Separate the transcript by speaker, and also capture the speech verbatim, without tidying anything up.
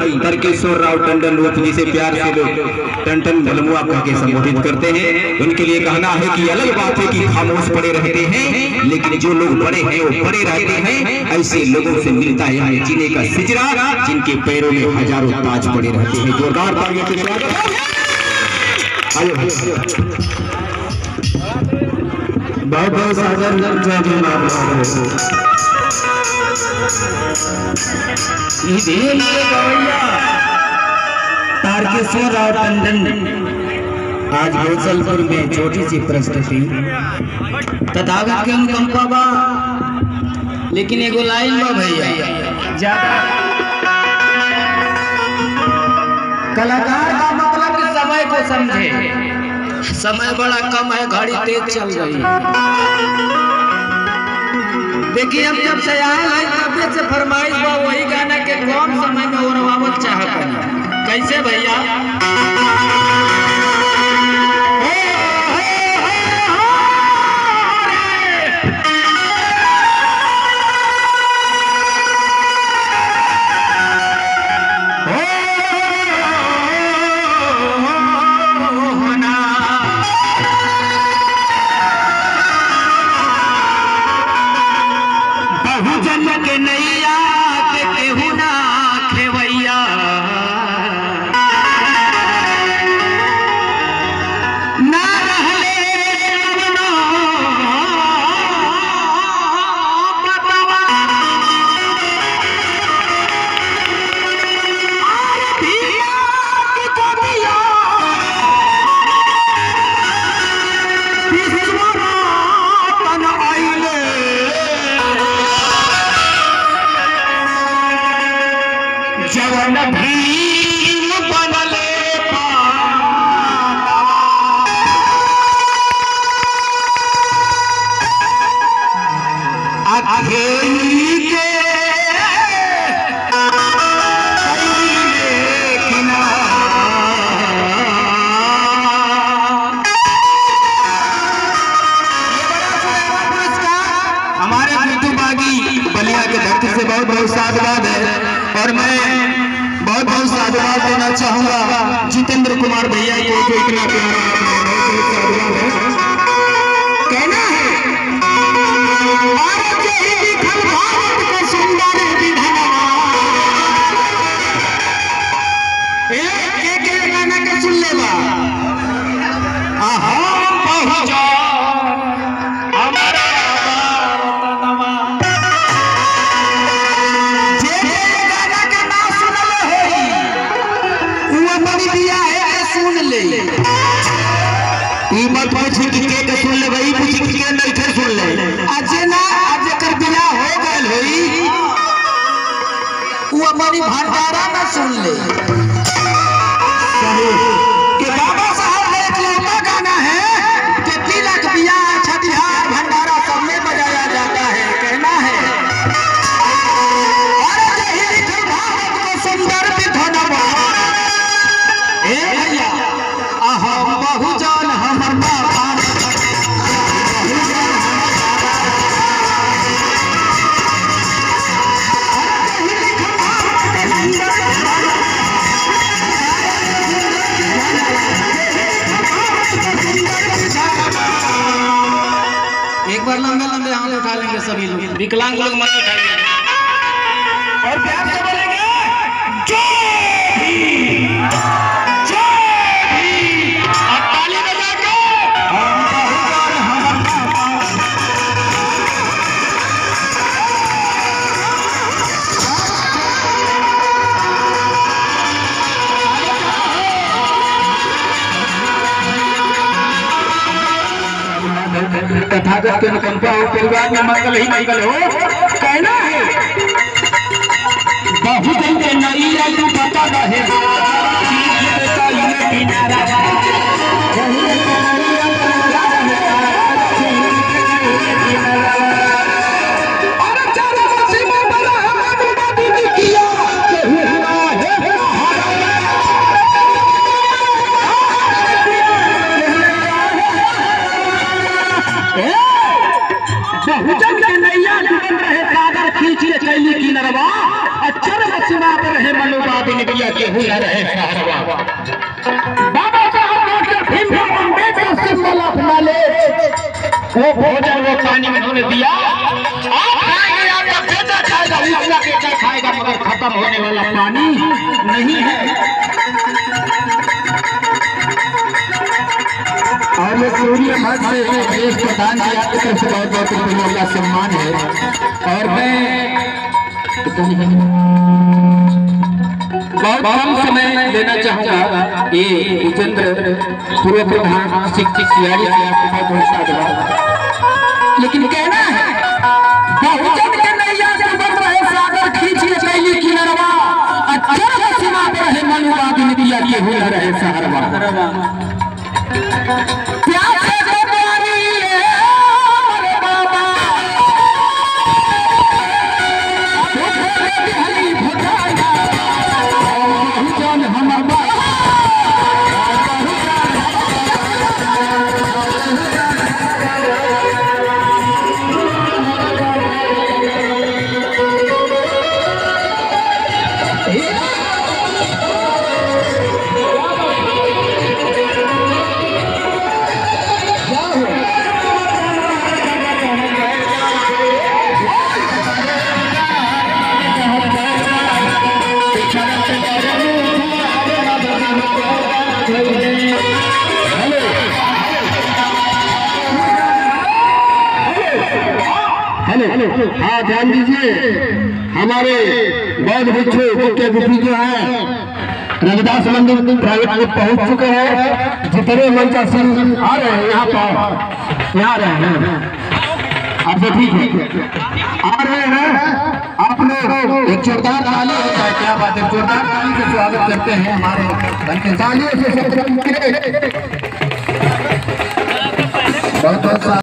Speaker 1: तारकेश्वर राव टंडन उर्फ जिसे प्यार से लोग टंटन बलमुआ कह के संबोधित करते हैं। उनके लिए कहना है कि अलग बात है कि खामोश पड़े रहते हैं, लेकिन जो लोग बड़े हैं वो बड़े रहते हैं। ऐसे लोगों से मिलता है हमें जीने का सिजरा, जिनके पैरों में हजारों ताज पड़े रहते हैं। जोरदार तालियों से स्वागत। बहुत बहुत सादर तारकेश्वर राव टंडन आज गोसलपुर में छोटी सी प्रस्तुति तथागत के अनुकंपा बा, लेकिन एगो लाइन बा भैया ज्यादा कलाकार का मतलब कि समय को समझे। समय बड़ा कम है, घड़ी तेज चल रही है। देखिए हम जब से आए हैं तब से फरमाइश बा वही गाना के कम समय में ओरवावत चाहत है। कैसे भैया? बहुत बहुत साधुवाद है और मैं बहुत बहुत साधुवाद देना चाहूंगा जितेंद्र कुमार भैया को, जो इतना प्यारा साधुवाद है। कहना है एक एक गाना के सुन ले बा मत पूछी कि के के सुन ले भाई, पूछी कि के नहीं थे सुन ले। आज ना आज कर बिना हो गल होई वो अपनी भंडारा में सुन ले कि बाबा साहब ने एक लंबा गाना है कि तिलक बिया छठिहार भंडारा सब में बजाया जाता है। कहना है अरे जय लिखल भारत को सुंदर विधनवा ए भैया अहम बहुजन हमर एक बार लंबे लंबे हाथ उठा लेंगे सभी लोग, विकलांग लोग मत उठाइए और प्यार से बोलेंगे जय भीम जय भीम और ताली बजा के तथागत के अनुकंपा हो, परिवार में मंगल ही मंगल हो। कहना है बहुजन के नैया तू पता रहे बहुजन के नैया डूबन रहे सागर खींच के चैली की नरवा अक्षर
Speaker 2: सीमा पर रहे मनोवाद इंडिया के हुनर है शहरवा। Baba Saheb doctor Bhimrao Ambedkar symbol of knowledge, वो भोजन वो पानी उन्होंने दिया। आप खाएंगे, आपका बेटा खाएगा, उसका बेटा खाएगा, मगर खत्म होने वाला पानी नहीं है। और मैं सूर्य मठ से देश प्रधान जी आपकी तरफ से बहुत बहुत रुपयों का सम्मान है। और मैं बहुत कम समय लेना चाहूँगा। ये विजेंद्र पूर्व प्रधान शिक्षक सियारी से आपको बहुत बहुत साधुवाद। लेकिन कहना है बहुजन के नैया से बढ़ रहे सागर खींचिए कैली किनारवा, अचरज सीमा पर रहे मनोवाद इंडिया के हुनर है शहरवा। प्यासे को पानी ले रे बाबा, हरी भुजाया बहुजन हमर बाबा। हेलो हेलो हाँ ध्यान दीजिए, हमारे बौद्ध भिक्षु के गुफी जो है रविदास मंदिर प्राइवेट में पहुंच चुके हैं। जितने मंचा सिंह आ रहे हैं यहाँ पर, यहाँ आ रहे हैं आपसे ठीक है, आ रहे हैं। आप लोग एक जोरदार ताली होता है, क्या बात है, जोरदार ताली से स्वागत करते हैं हमारे तालियों से। बहुत बहुत